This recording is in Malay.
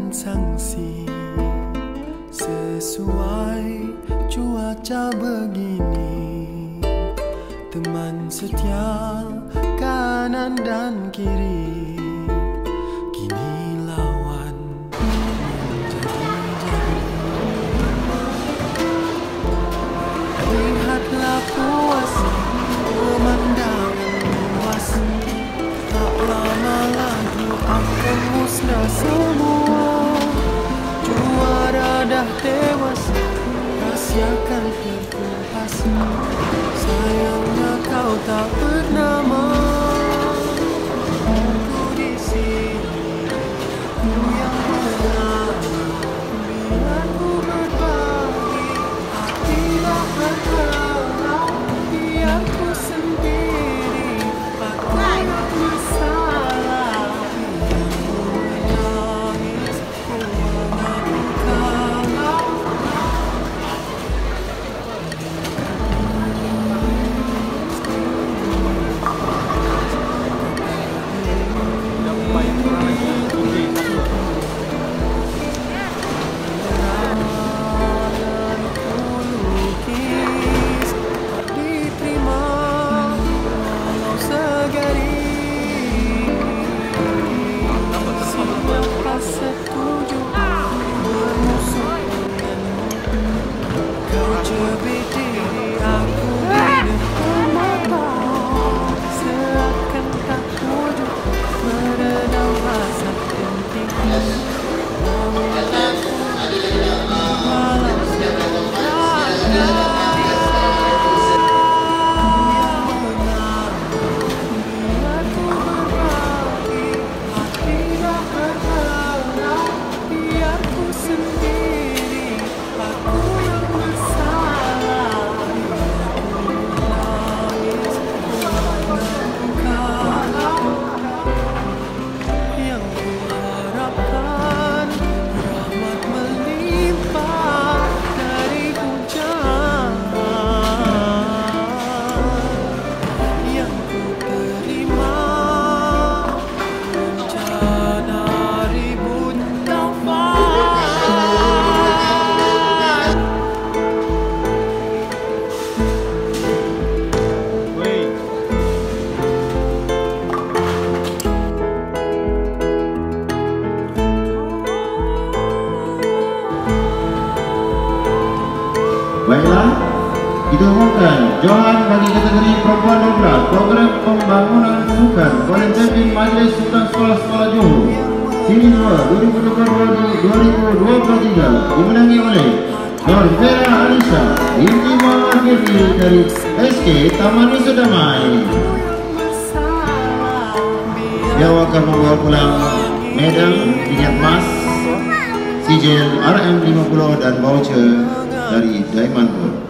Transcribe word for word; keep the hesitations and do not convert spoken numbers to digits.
dan sanksi. Sesuai cuaca begini, teman setia kanan dan kiri, kini lawan menjadi-jadi. Lihatlah puas pemandangan luas, tak lama lagi akan musnah semua. Juara dah tewas, rahsiakan terkupas. Sayangnya kau tak bernama. Aku di sini, aku yang menang. Biar ku berbagi, hati tak berharap. Biar ku sendiri, aku yang bersalah. Biar ku menangis, ku mengaku kalah. Baiklah, kita umumkan Johan bagi kategori perempuan dua belas program pembangunan sukan Golden Champion Majlis Sukan Sekolah-Sekolah Johor Sini dua dua ribu dua puluh dua dua ribu dua puluh tiga dimenangi oleh Norvera Alisa Inti Muhammad Girli dari S K Taman Nusa Damai. Dia akan membawa pulang medal tingkat emas, sijil R M lima puluh dan voucher dari Diamond Gold.